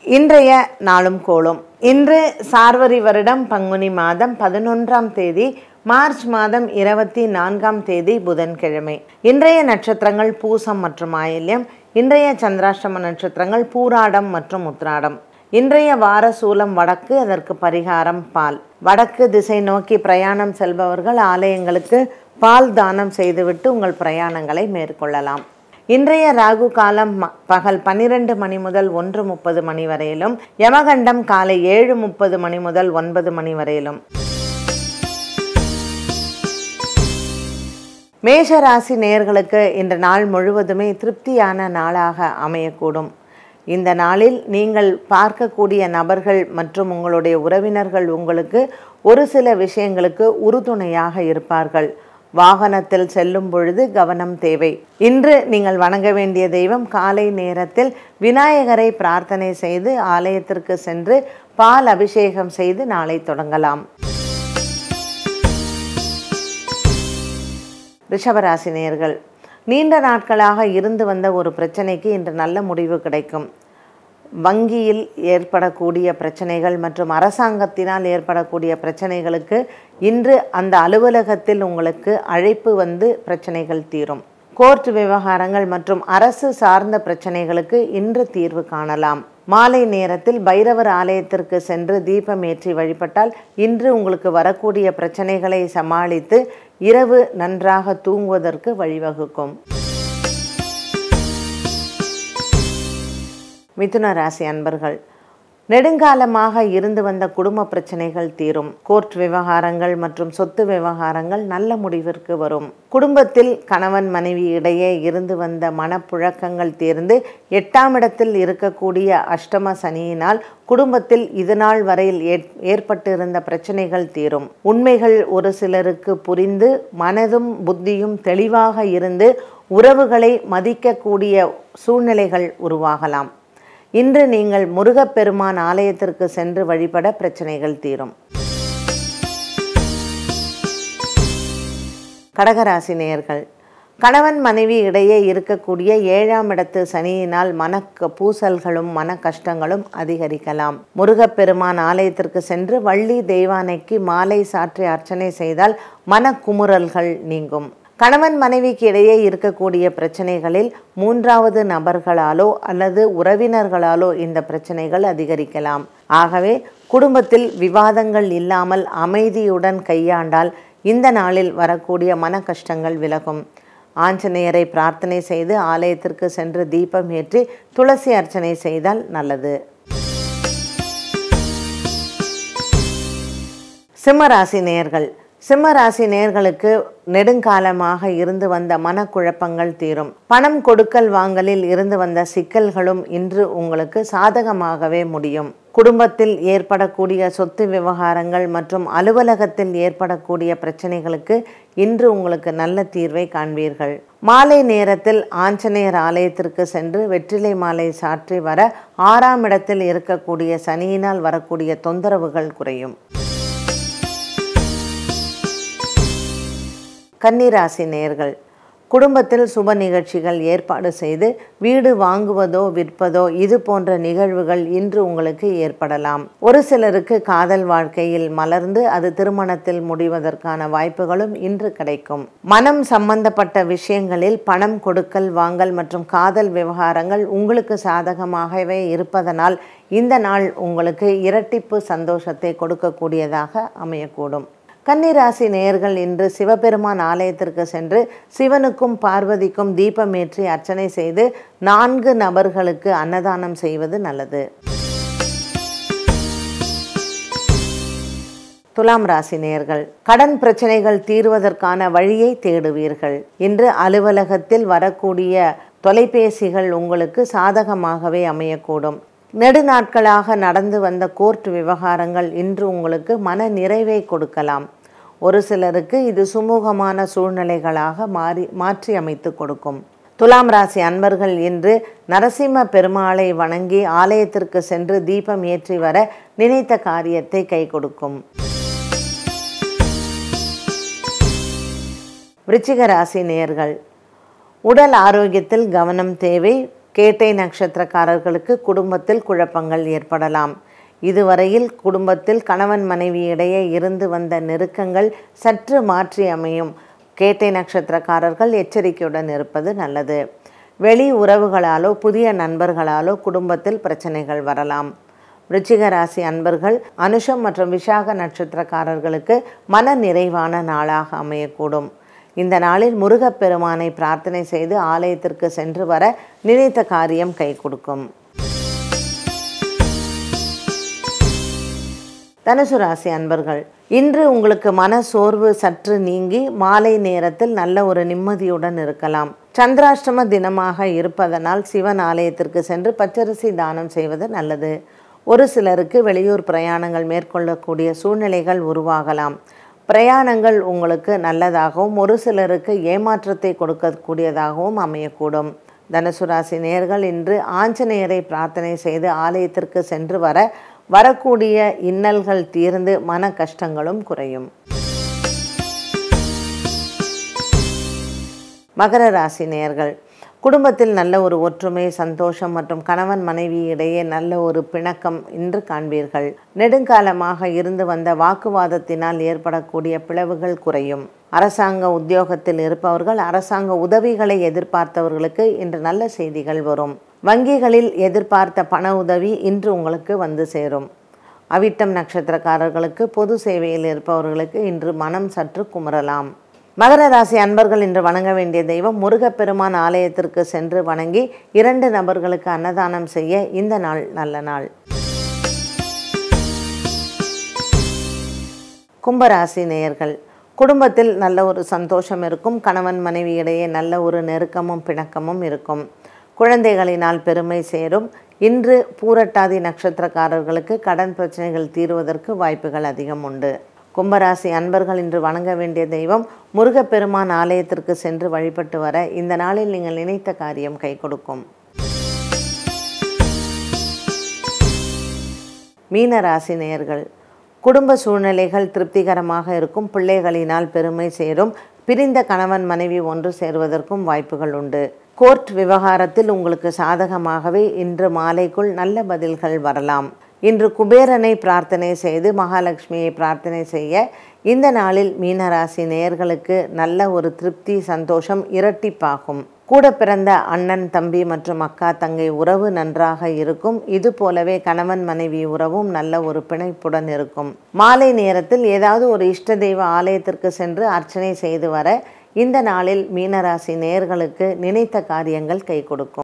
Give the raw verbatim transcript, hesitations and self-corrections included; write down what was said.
இன்றைய நாளும் கோளும். இன்று சார்வரி வருடம் பங்குனி மாதம் பதினொன்றாம் தேதி மார்ச் மாதம் இருபத்தி நான்காம் தேதி புதன்கிழமை. இன்றைய நட்சத்திரங்கள் பூசம் மற்றும் ஆயில்யம். இன்றைய சந்திராஷ்டம நட்சத்திரங்கள் பூராடம் மற்றும் உத்ராடம். இன்றைய வார சூலம் வடக்கு, அதற்கு பரிகாரம் பால். வடக்கு திசை நோக்கி பிரயாணம் செல்பவர்கள் ஆலயங்களுக்கு பால் தானம் செய்துவிட்டு உங்கள் பிரயாணங்களை மேற்கொள்ளலாம். இன்றைய ராகு காலம் பகல் பன்னிரண்டு மணி முதல் ஒன்று முப்பது மணி வரையிலும், யமகண்டம் காலை ஏழு முப்பது மணி முதல் ஒன்பது மணி வரையிலும். மேஷ ராசி நேயர்களுக்கு இந்த நாள் முழுவதுமே திருப்தியான நாளாக அமையக்கூடும். இந்த நாளில் நீங்கள் பார்க்கக்கூடிய நபர்கள் மற்றும் உங்களுடைய உறவினர்கள் உங்களுக்கு ஒரு சில விஷயங்களுக்கு உறுதுணையாக இருப்பார்கள். வாகனத்தில் செல்லும் பொழுது கவனம் தேவை. இன்று நீங்கள் வணங்க வேண்டிய தெய்வம், காலை நேரத்தில் விநாயகரை பிரார்த்தனை செய்து ஆலயத்திற்கு சென்று பால் அபிஷேகம் செய்து நாளை தொடங்கலாம். ரிஷபராசி நேயர்கள், நீண்ட நாட்களாக இருந்து வந்த ஒரு பிரச்சனைக்கு இன்று நல்ல முடிவு கிடைக்கும். வங்கியில் ஏற்படக்கூடிய பிரச்சனைகள் மற்றும் அரசாங்கத்தினால் ஏற்படக்கூடிய பிரச்சனைகளுக்கு இன்று அந்த அலுவலகத்தில் உங்களுக்கு அழைப்பு வந்து பிரச்சனைகள் தீரும். கோர்ட் விவகாரங்கள் மற்றும் அரசு சார்ந்த பிரச்சனைகளுக்கு இன்று தீர்வு காணலாம். மாலை நேரத்தில் பைரவர் ஆலயத்திற்கு சென்று தீபம் ஏற்றி வழிபட்டால் இன்று உங்களுக்கு வரக்கூடிய பிரச்சனைகளை சமாளித்து இரவு நன்றாக தூங்குவதற்கு வழிவகுக்கும். மிதுன ராசி அன்பர்கள், நெடுங்காலமாக இருந்து வந்த குடும்ப பிரச்சனைகள் தீரும். கோர்ட் விவகாரங்கள் மற்றும் சொத்து விவகாரங்கள் நல்ல முடிவிற்கு வரும். குடும்பத்தில் கணவன் மனைவி இடையே இருந்து வந்த மனப்புழக்கங்கள் தீர்ந்து எட்டாம் இடத்தில் இருக்கக்கூடிய அஷ்டம சனியினால் குடும்பத்தில் இதுநாள் வரையில் ஏற்பட்டிருந்த பிரச்சனைகள் தீரும். உண்மைகள் ஒரு சிலருக்கு புரிந்து மனதும் புத்தியும் தெளிவாக இருந்து உறவுகளை மதிக்கக்கூடிய சூழ்நிலைகள் உருவாகலாம். இன்று நீங்கள் முருகப்பெருமான் ஆலயத்திற்கு சென்று வழிபட பிரச்சனைகள் தீரும். கடகராசி நேயர்கள், கணவன் மனைவி இடையே இருக்கக்கூடிய ஏழாம் இடத்து சனியினால் மன பூசல்களும் மன கஷ்டங்களும் அதிகரிக்கலாம். முருகப்பெருமான் ஆலயத்திற்கு சென்று வள்ளி தெய்வானைக்கு மாலை சாற்றி அர்ச்சனை செய்தால் மன குமுறல்கள் நீங்கும். கணவன் மனைவிக்கு இடையே இருக்கக்கூடிய பிரச்சனைகளில் மூன்றாவது நபர்களாலோ அல்லது உறவினர்களாலோ இந்த பிரச்சனைகள் அதிகரிக்கலாம். ஆகவே குடும்பத்தில் விவாதங்கள் இல்லாமல் அமைதியுடன் கையாண்டால் இந்த நாளில் வரக்கூடிய மன கஷ்டங்கள் விலகும். ஆஞ்சநேயரை பிரார்த்தனை செய்து ஆலயத்திற்கு சென்று தீபம் ஏற்றி துளசி அர்ச்சனை செய்தால் நல்லது. சிம்மராசி நேயர்கள், சிம்மராசி நேயர்களுக்கு நெடுங்காலமாக இருந்து வந்த மனக்குழப்பங்கள் தீரும். பணம் கொடுக்கல் வாங்கலில் இருந்து வந்த சிக்கல்களும் இன்று உங்களுக்கு சாதகமாகவே முடியும். குடும்பத்தில் ஏற்படக்கூடிய சொத்து விவகாரங்கள் மற்றும் அலுவலகத்தில் ஏற்படக்கூடிய பிரச்சனைகளுக்கு இன்று உங்களுக்கு நல்ல தீர்வை காண்பீர்கள். மாலை நேரத்தில் ஆஞ்சநேயர் ஆலயத்திற்கு சென்று வெற்றிலை மாலை சாற்றி வர ஆறாம் இடத்தில் இருக்கக்கூடிய சனியினால் வரக்கூடிய தொந்தரவுகள் குறையும். கன்னிராசி நேயர்கள், குடும்பத்தில் சுப நிகழ்ச்சிகள் ஏற்பாடு செய்து வீடு வாங்குவதோ விற்பதோ இது போன்ற நிகழ்வுகள் இன்று உங்களுக்கு ஏற்படலாம். ஒரு சிலருக்கு காதல் வாழ்க்கையில் மலர்ந்து அது திருமணத்தில் முடிவதற்கான வாய்ப்புகளும் இன்று கிடைக்கும். மனம் சம்பந்தப்பட்ட விஷயங்களில் பணம் கொடுக்கல் வாங்கல் மற்றும் காதல் விவகாரங்கள் உங்களுக்கு சாதகமாகவே இருப்பதனால் இந்த நாள் உங்களுக்கு இரட்டிப்பு சந்தோஷத்தை கொடுக்கக்கூடியதாக அமையக்கூடும். கன்னிராசி நேயர்கள் இன்று சிவபெருமான் ஆலயத்திற்கு சென்று சிவனுக்கும் பார்வதிக்கும் தீபமேற்றி அர்ச்சனை செய்து நான்கு நபர்களுக்கு அன்னதானம் செய்வது நல்லது. துலாம் ராசி நேயர்கள், கடன் பிரச்சனைகள் தீர்வதற்கான வழியை தேடுவீர்கள். இன்று அலுவலகத்தில் வரக்கூடிய தொலைபேசிகள் உங்களுக்கு சாதகமாகவே அமையக்கூடும். நெடுநாட்களாக நடந்து வந்த கோர்ட் விவகாரங்கள் இன்று உங்களுக்கு மன நிறைவை கொடுக்கலாம். ஒரு சிலருக்கு இது சுமூகமான சூழ்நிலைகளாக மாறி மாற்றி அமைத்து கொடுக்கும். துலாம் ராசி அன்பர்கள் இன்று நரசிம்ம பெருமாளை வணங்கி ஆலயத்திற்கு சென்று தீபம் ஏற்றி வர நினைத்த காரியத்தை கை கொடுக்கும். விருச்சிக ராசி நேயர்கள், உடல் ஆரோக்கியத்தில் கவனம் தேவை. கேட்டை நட்சத்திரக்காரர்களுக்கு குடும்பத்தில் குழப்பங்கள் ஏற்படலாம். இதுவரையில் குடும்பத்தில் கணவன் மனைவி இடையே இருந்து வந்த நெருக்கங்கள் சற்று மாற்றி அமையும். கேட்டை நட்சத்திரக்காரர்கள் எச்சரிக்கையுடன் இருப்பது நல்லது. வெளி உறவுகளாலோ புதிய நண்பர்களாலோ குடும்பத்தில் பிரச்சனைகள் வரலாம். விருச்சிக ராசி அன்பர்கள் அனுஷம் மற்றும் விசாக நட்சத்திரக்காரர்களுக்கு மன நிறைவான நாளாக அமையக்கூடும். இந்த நாளில் முருகப்பெருமானை பிரார்த்தனை செய்து ஆலயத்திற்கு சென்று வர நினைத்த காரியம் கை கொடுக்கும். தனுசு ராசி அன்பர்கள், இன்று உங்களுக்கு மன சோர்வு சற்று நீங்கி மாலை நேரத்தில் நல்ல ஒரு நிம்மதியுடன் இருக்கலாம். சந்திராஷ்டம தினமாக இருப்பதனால் சிவன் ஆலயத்திற்கு சென்று பச்சரிசி தானம் செய்வது நல்லது. ஒரு சிலருக்கு வெளியூர் பிரயாணங்கள் மேற்கொள்ளக்கூடிய சூழ்நிலைகள் உருவாகலாம். பிரயாணங்கள் உங்களுக்கு நல்லதாகவும் ஒரு சிலருக்கு ஏமாற்றத்தை கொடுக்கக்கூடியதாகவும் அமையக்கூடும். தனுசு ராசி நேயர்கள் இன்று ஆஞ்சநேயரை பிரார்த்தனை செய்து ஆலயத்திற்கு சென்று வர வரக்கூடிய இன்னல்கள் தீர்ந்து மன கஷ்டங்களும் குறையும். மகர ராசி நேயர்கள், குடும்பத்தில் நல்ல ஒரு ஒற்றுமை, சந்தோஷம் மற்றும் கணவன் மனைவி இடையே நல்ல ஒரு பிணக்கம் இன்று காண்பீர்கள். நெடுங்காலமாக இருந்து வந்த வாக்குவாதத்தினால் ஏற்படக்கூடிய பிளவுகள் குறையும். அரசாங்க உத்தியோகத்தில் இருப்பவர்கள் அரசாங்க உதவிகளை எதிர்பார்த்தவர்களுக்கு இன்று நல்ல செய்திகள் வரும். வங்கிகளில் எதிர்பார்த்த பண உதவி இன்று உங்களுக்கு வந்து சேரும். அவிட்டம் நட்சத்திரக்காரர்களுக்கு பொது சேவையில் இருப்பவர்களுக்கு இன்று மனம் சற்று குமரலாம். மகர ராசி அன்பர்கள் இன்று வணங்க வேண்டிய தெய்வம் முருகப்பெருமான் ஆலயத்திற்கு சென்று வணங்கி இரண்டு நபர்களுக்கு அன்னதானம் செய்ய இந்த நாள் நல்ல நாள். கும்பராசி நேயர்கள், குடும்பத்தில் நல்ல ஒரு சந்தோஷம் இருக்கும். கணவன் மனைவி இடையே நல்ல ஒரு நெருக்கமும் பிணக்கமும் இருக்கும். குழந்தைகளினால் பெருமை சேரும். இன்று பூரட்டாதி நட்சத்திரக்காரர்களுக்கு கடன் பிரச்சனைகள் தீர்வதற்கு வாய்ப்புகள் அதிகம் உண்டு. கும்பராசி அன்பர்கள் இன்று வணங்க வேண்டிய தெய்வம் முருகப்பெருமான் ஆலயத்திற்கு சென்று வழிபட்டு வர இந்த நாளில் நீங்கள் நினைத்த காரியம் கை கொடுக்கும். மீன ராசி நேயர்கள், குடும்ப சூழ்நிலைகள் திருப்திகரமாக இருக்கும். பிள்ளைகளினால் பெருமை சேரும். பிரிந்த கணவன் மனைவி ஒன்று சேருவதற்கும் வாய்ப்புகள் உண்டு. கோர்ட் விவகாரத்தில் உங்களுக்கு சாதகமாகவே இன்று மாலைக்குள் நல்ல பதில்கள் வரலாம். இன்று குபேரனை பிரார்த்தனை செய்து மகாலட்சுமியை பிரார்த்தனை செய்ய இந்த நாளில் மீனராசி நேயர்களுக்கு நல்ல ஒரு திருப்தி, சந்தோஷம் இரட்டிப்பாகும். கூட பிறந்த அண்ணன் தம்பி மற்றும் அக்கா தங்கை உறவு நன்றாக இருக்கும். இது போலவே கணவன் மனைவி உறவும் நல்ல ஒரு பிணைப்புடன் இருக்கும். மாலை நேரத்தில் ஏதாவது ஒரு இஷ்ட தெய்வ ஆலயத்திற்கு சென்று அர்ச்சனை செய்து வர இந்த நாளில் மீனராசி நேயர்களுக்கு நினைத்த காரியங்கள் கை கொடுக்கும்.